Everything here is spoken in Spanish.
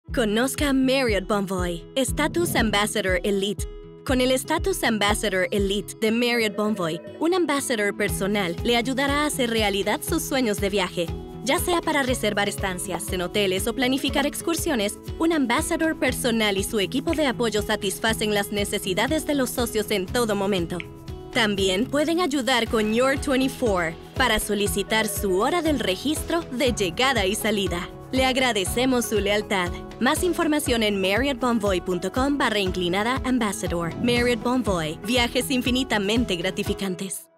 Conozca Marriott Bonvoy, Status Ambassador Elite. Con el Status Ambassador Elite de Marriott Bonvoy, un ambassador personal le ayudará a hacer realidad sus sueños de viaje. Ya sea para reservar estancias en hoteles o planificar excursiones, un ambassador personal y su equipo de apoyo satisfacen las necesidades de los socios en todo momento. También pueden ayudar con Your 24 para solicitar su hora del registro de llegada y salida. Le agradecemos su lealtad. Más información en marriottbonvoy.com/ambassador. Marriott Bonvoy. Viajes infinitamente gratificantes.